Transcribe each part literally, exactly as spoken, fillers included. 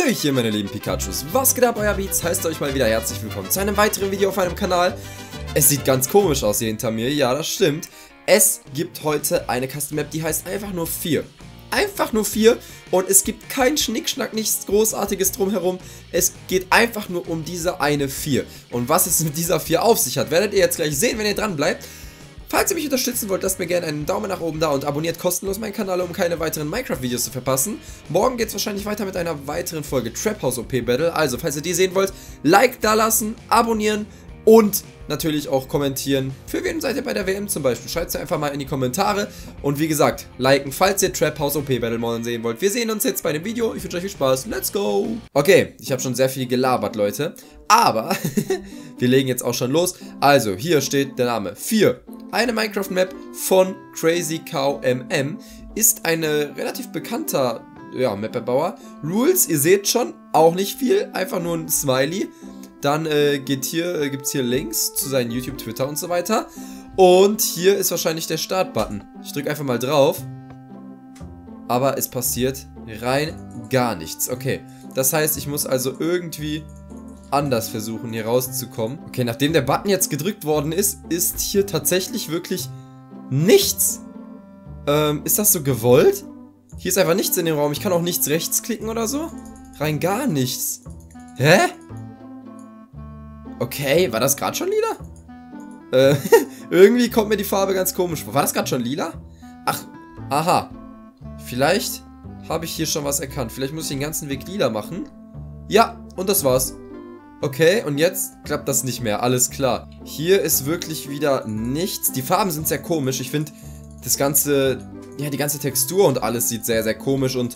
Hallöchen meine lieben Pikachus, was geht ab euer Beats, heißt euch mal wieder herzlich willkommen zu einem weiteren Video auf meinem Kanal. Es sieht ganz komisch aus hier hinter mir, ja das stimmt. Es gibt heute eine Custom Map, die heißt einfach nur vier. Einfach nur vier und es gibt kein Schnickschnack, nichts Großartiges drumherum. Es geht einfach nur um diese eine vier. Und was es mit dieser vier auf sich hat, werdet ihr jetzt gleich sehen, wenn ihr dran bleibt. Falls ihr mich unterstützen wollt, lasst mir gerne einen Daumen nach oben da und abonniert kostenlos meinen Kanal, um keine weiteren Minecraft-Videos zu verpassen. Morgen geht es wahrscheinlich weiter mit einer weiteren Folge Trap House O P Battle. Also, falls ihr die sehen wollt, Like da lassen, abonnieren und natürlich auch kommentieren. Für wen seid ihr bei der W M zum Beispiel? Schreibt es einfach mal in die Kommentare. Und wie gesagt, liken, falls ihr Trap House O P Battle morgen sehen wollt. Wir sehen uns jetzt bei dem Video. Ich wünsche euch viel Spaß. Let's go! Okay, ich habe schon sehr viel gelabert, Leute. Aber wir legen jetzt auch schon los. Also, hier steht der Name vier. Eine Minecraft-Map von Crazy Cow M M ist eine relativ bekannter ja, Map-Erbauer. Rules, ihr seht schon, auch nicht viel, einfach nur ein Smiley. Dann äh, geht hier, äh, gibt es hier Links zu seinen YouTube, Twitter und so weiter. Und hier ist wahrscheinlich der Start-Button. Ich drücke einfach mal drauf. Aber es passiert rein gar nichts. Okay, das heißt, ich muss also irgendwie anders versuchen, hier rauszukommen. Okay, nachdem der Button jetzt gedrückt worden ist, ist hier tatsächlich wirklich nichts. Ähm, ist das so gewollt? Hier ist einfach nichts in dem Raum. Ich kann auch nichts rechts klicken oder so. Rein gar nichts. Hä? Okay, war das gerade schon lila? Äh, irgendwie kommt mir die Farbe ganz komisch vor. War das gerade schon lila? Ach, aha. Vielleicht habe ich hier schon was erkannt. Vielleicht muss ich den ganzen Weg lila machen. Ja, und das war's. Okay, und jetzt klappt das nicht mehr, alles klar. Hier ist wirklich wieder nichts. Die Farben sind sehr komisch. Ich finde, das ganze, ja, die ganze Textur und alles sieht sehr, sehr komisch und,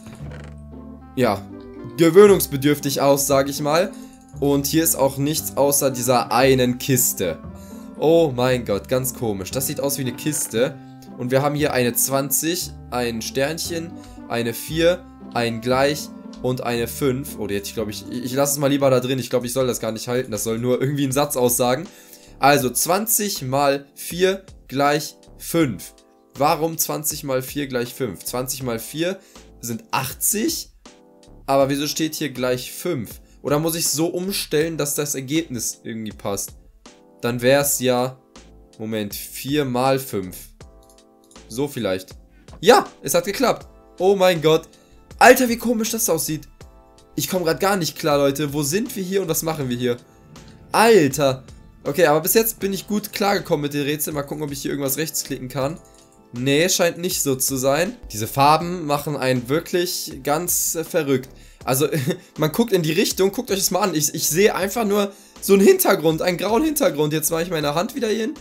ja, gewöhnungsbedürftig aus, sage ich mal. Und hier ist auch nichts außer dieser einen Kiste. Oh mein Gott, ganz komisch. Das sieht aus wie eine Kiste. Und wir haben hier eine zwanzig, ein Sternchen, eine vier, ein Gleich und eine fünf. Oh, jetzt glaube ich, ich lasse es mal lieber da drin. Ich glaube, ich soll das gar nicht halten. Das soll nur irgendwie einen Satz aussagen. Also zwanzig mal vier gleich fünf. Warum zwanzig mal vier gleich fünf? zwanzig mal vier sind achtzig. Aber wieso steht hier gleich fünf? Oder muss ich es so umstellen, dass das Ergebnis irgendwie passt? Dann wäre es ja, Moment, vier mal fünf. So vielleicht. Ja, es hat geklappt. Oh mein Gott. Alter, wie komisch das aussieht. Ich komme gerade gar nicht klar, Leute. Wo sind wir hier und was machen wir hier? Alter. Okay, aber bis jetzt bin ich gut klargekommen mit den Rätseln. Mal gucken, ob ich hier irgendwas rechts klicken kann. Nee, scheint nicht so zu sein. Diese Farben machen einen wirklich ganz äh, verrückt. Also, man guckt in die Richtung, guckt euch das mal an. Ich, ich sehe einfach nur so einen Hintergrund, einen grauen Hintergrund. Jetzt mache ich meine Hand wieder hier hin.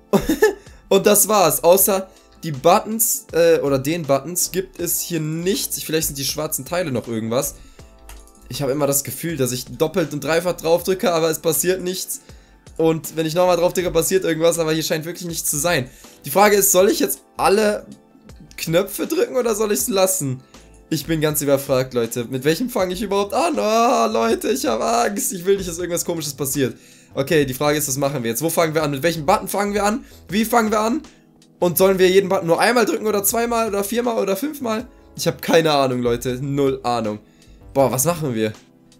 Und das war's. Außer die Buttons, äh, oder den Buttons, gibt es hier nichts. Vielleicht sind die schwarzen Teile noch irgendwas. Ich habe immer das Gefühl, dass ich doppelt und dreifach drauf drücke, aber es passiert nichts. Und wenn ich nochmal drauf drücke, passiert irgendwas, aber hier scheint wirklich nichts zu sein. Die Frage ist, soll ich jetzt alle Knöpfe drücken oder soll ich es lassen? Ich bin ganz überfragt, Leute. Mit welchem fange ich überhaupt an? Oh, Leute, ich habe Angst. Ich will nicht, dass irgendwas Komisches passiert. Okay, die Frage ist, was machen wir jetzt? Wo fangen wir an? Mit welchem Button fangen wir an? Wie fangen wir an? Und sollen wir jeden Button nur einmal drücken oder zweimal oder viermal oder fünfmal? Ich habe keine Ahnung, Leute. Null Ahnung. Boah, was machen wir?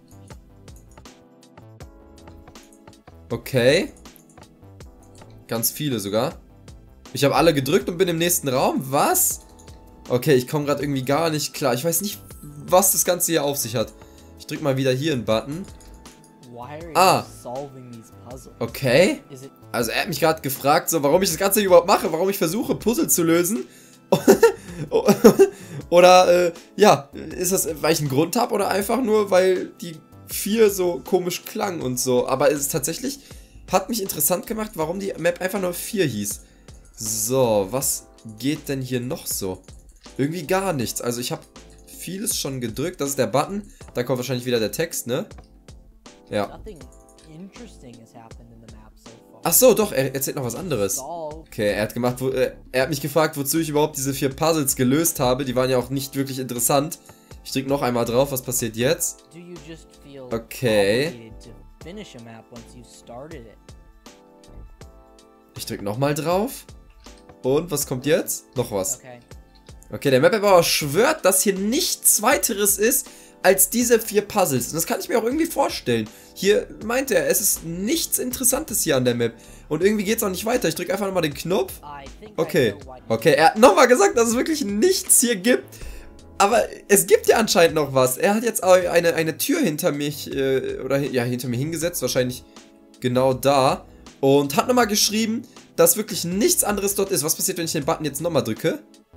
Okay. Ganz viele sogar. Ich habe alle gedrückt und bin im nächsten Raum. Was? Okay, ich komme gerade irgendwie gar nicht klar. Ich weiß nicht, was das Ganze hier auf sich hat. Ich drücke mal wieder hier einen Button. Ah. Okay. Also er hat mich gerade gefragt, so, warum ich das Ganze überhaupt mache. Warum ich versuche, Puzzle zu lösen. Oder, äh, ja, ist das, weil ich einen Grund habe oder einfach nur, weil die vier so komisch klang und so. Aber es ist tatsächlich, hat mich interessant gemacht, warum die Map einfach nur vier hieß. So, was geht denn hier noch so? Irgendwie gar nichts. Also ich habe vieles schon gedrückt. Das ist der Button. Da kommt wahrscheinlich wieder der Text, ne? Ja. Ach so, doch, er erzählt noch was anderes. Okay, er hat gemacht, wo, äh, er hat mich gefragt, wozu ich überhaupt diese vier Puzzles gelöst habe. Die waren ja auch nicht wirklich interessant. Ich drücke noch einmal drauf. Was passiert jetzt? Okay. Ich drücke nochmal drauf. Und was kommt jetzt? Noch was. Okay, der Map-Erbauer schwört, dass hier nichts weiteres ist als diese vier Puzzles. Und das kann ich mir auch irgendwie vorstellen. Hier meint er, es ist nichts Interessantes hier an der Map. Und irgendwie geht es auch nicht weiter. Ich drücke einfach nochmal den Knopf. Okay. Okay, er hat nochmal gesagt, dass es wirklich nichts hier gibt. Aber es gibt ja anscheinend noch was. Er hat jetzt eine, eine Tür hinter mich, äh, oder ja, hinter mir hingesetzt. Wahrscheinlich genau da. Und hat nochmal geschrieben, dass wirklich nichts anderes dort ist. Was passiert, wenn ich den Button jetzt nochmal drücke?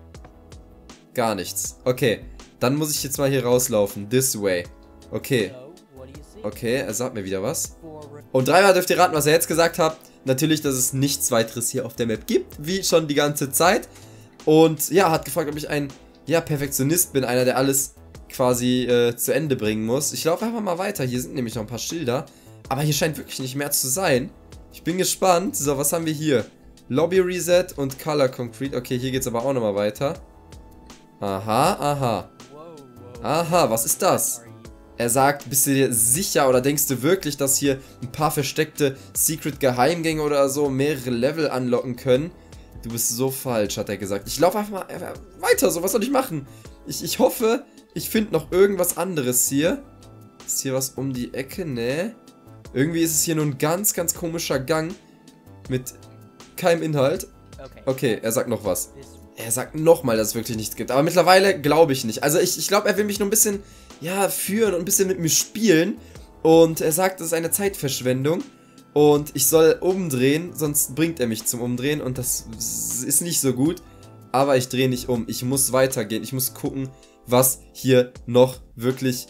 Gar nichts. Okay. Dann muss ich jetzt mal hier rauslaufen. This way. Okay. Okay, er sagt mir wieder was. Und dreimal dürft ihr raten, was er jetzt gesagt hat. Natürlich, dass es nichts weiteres hier auf der Map gibt. Wie schon die ganze Zeit. Und ja, hat gefragt, ob ich ein ja, Perfektionist bin. Einer, der alles quasi äh, zu Ende bringen muss. Ich laufe einfach mal weiter. Hier sind nämlich noch ein paar Schilder. Aber hier scheint wirklich nicht mehr zu sein. Ich bin gespannt. So, was haben wir hier? Lobby Reset und Color Concrete. Okay, hier geht es aber auch nochmal weiter. Aha, aha. Aha, was ist das? Er sagt, bist du dir sicher oder denkst du wirklich, dass hier ein paar versteckte Secret-Geheimgänge oder so mehrere Level anlocken können? Du bist so falsch, hat er gesagt. Ich laufe einfach mal weiter, so, was soll ich machen? Ich, ich hoffe, ich finde noch irgendwas anderes hier. Ist hier was um die Ecke? Nee. Irgendwie ist es hier nur ein ganz, ganz komischer Gang mit keinem Inhalt. Okay, er sagt noch was. Er sagt nochmal, dass es wirklich nichts gibt. Aber mittlerweile glaube ich nicht. Also ich, ich glaube, er will mich nur ein bisschen, ja, führen und ein bisschen mit mir spielen. Und er sagt, das ist eine Zeitverschwendung. Und ich soll umdrehen, sonst bringt er mich zum Umdrehen. Und das ist nicht so gut. Aber ich drehe nicht um. Ich muss weitergehen. Ich muss gucken, was hier noch wirklich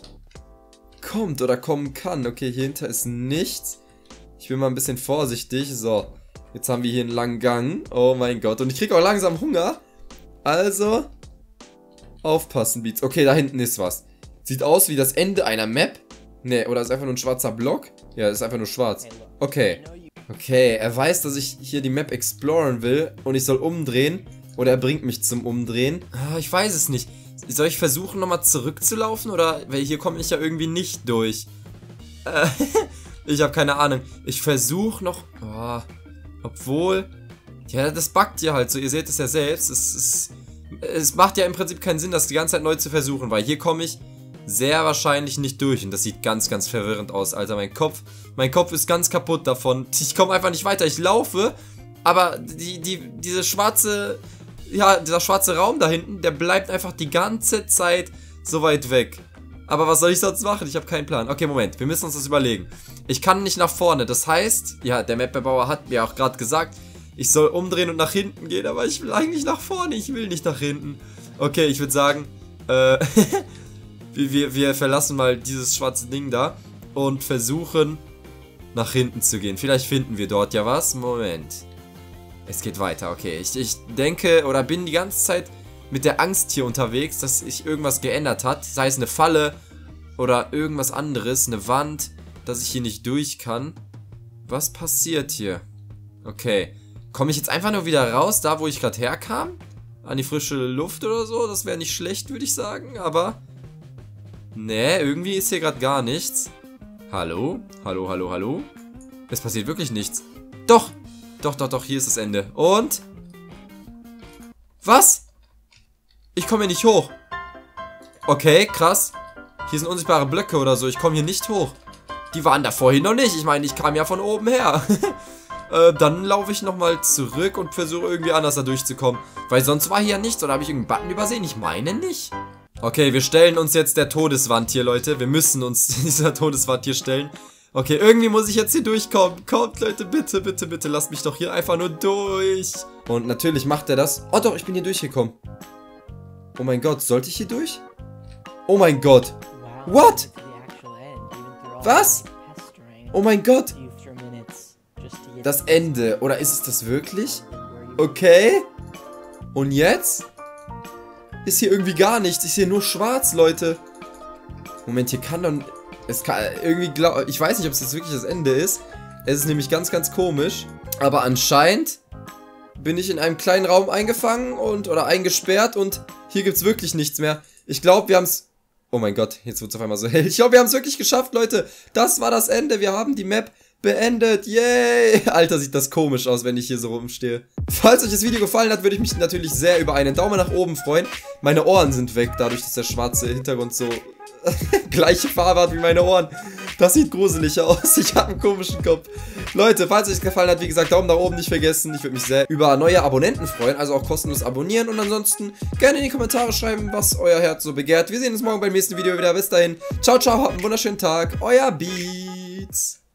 kommt oder kommen kann. Okay, hier hinter ist nichts. Ich bin mal ein bisschen vorsichtig. So, jetzt haben wir hier einen langen Gang. Oh mein Gott. Und ich kriege auch langsam Hunger. Also, aufpassen, Beats. Okay, da hinten ist was. Sieht aus wie das Ende einer Map. Ne, oder ist einfach nur ein schwarzer Block? Ja, ist einfach nur schwarz. Okay. Okay, er weiß, dass ich hier die Map exploren will und ich soll umdrehen. Oder er bringt mich zum Umdrehen. Ah, ich weiß es nicht. Soll ich versuchen, nochmal zurückzulaufen? Oder, weil hier komme ich ja irgendwie nicht durch. Äh, ich habe keine Ahnung. Ich versuche noch... Oh, obwohl... Ja, das buggt ja halt so. Ihr seht es ja selbst. Es, es, es macht ja im Prinzip keinen Sinn, das die ganze Zeit neu zu versuchen. Weil hier komme ich sehr wahrscheinlich nicht durch. Und das sieht ganz, ganz verwirrend aus, Alter. Mein Kopf, mein Kopf ist ganz kaputt davon. Ich komme einfach nicht weiter. Ich laufe, aber die, die, diese schwarze... Ja, dieser schwarze Raum da hinten, der bleibt einfach die ganze Zeit so weit weg. Aber was soll ich sonst machen? Ich habe keinen Plan. Okay, Moment, wir müssen uns das überlegen. Ich kann nicht nach vorne, das heißt, ja, der Mapbauer hat mir auch gerade gesagt, ich soll umdrehen und nach hinten gehen, aber ich will eigentlich nach vorne, ich will nicht nach hinten. Okay, ich würde sagen, äh, wir, wir, wir verlassen mal dieses schwarze Ding da und versuchen, nach hinten zu gehen. Vielleicht finden wir dort ja was. Moment. Es geht weiter, okay. Ich, ich denke oder bin die ganze Zeit mit der Angst hier unterwegs, dass sich irgendwas geändert hat. Sei es eine Falle oder irgendwas anderes, eine Wand, dass ich hier nicht durch kann. Was passiert hier? Okay. Komme ich jetzt einfach nur wieder raus, da wo ich gerade herkam? An die frische Luft oder so? Das wäre nicht schlecht, würde ich sagen, aber... Nee, irgendwie ist hier gerade gar nichts. Hallo? Hallo, hallo, hallo? Es passiert wirklich nichts. Doch! Doch, doch, doch, hier ist das Ende. Und? Was? Ich komme hier nicht hoch. Okay, krass. Hier sind unsichtbare Blöcke oder so. Ich komme hier nicht hoch. Die waren da vorhin noch nicht. Ich meine, ich kam ja von oben her. äh, dann laufe ich nochmal zurück und versuche irgendwie anders da durchzukommen. Weil sonst war hier ja nichts. Oder habe ich irgendeinen Button übersehen? Ich meine nicht. Okay, wir stellen uns jetzt der Todeswand hier, Leute. Wir müssen uns dieser Todeswand hier stellen. Okay, irgendwie muss ich jetzt hier durchkommen. Kommt, Leute, bitte, bitte, bitte, lasst mich doch hier einfach nur durch. Und natürlich macht er das. Oh doch, ich bin hier durchgekommen. Oh mein Gott, sollte ich hier durch? Oh mein Gott. What? Was? Oh mein Gott. Das Ende. Oder ist es das wirklich? Okay. Und jetzt? Ist hier irgendwie gar nichts. Ist hier nur schwarz, Leute. Moment, hier kann doch... Es kann irgendwie glaub, ich weiß nicht, ob es jetzt wirklich das Ende ist. Es ist nämlich ganz, ganz komisch. Aber anscheinend bin ich in einem kleinen Raum eingefangen und oder eingesperrt und hier gibt es wirklich nichts mehr. Ich glaube, wir haben es... Oh mein Gott, jetzt wird es auf einmal so hell. Ich glaube, wir haben es wirklich geschafft, Leute. Das war das Ende. Wir haben die Map beendet. Yay! Alter, sieht das komisch aus, wenn ich hier so rumstehe. Falls euch das Video gefallen hat, würde ich mich natürlich sehr über einen Daumen nach oben freuen. Meine Ohren sind weg, dadurch, dass der schwarze Hintergrund so... gleiche Farbe hat wie meine Ohren. Das sieht gruselig aus. Ich habe einen komischen Kopf. Leute, falls euch das gefallen hat, wie gesagt, Daumen nach oben nicht vergessen. Ich würde mich sehr über neue Abonnenten freuen, also auch kostenlos abonnieren. Und ansonsten gerne in die Kommentare schreiben, was euer Herz so begehrt. Wir sehen uns morgen beim nächsten Video wieder. Bis dahin. Ciao, ciao, habt einen wunderschönen Tag. Euer Beats.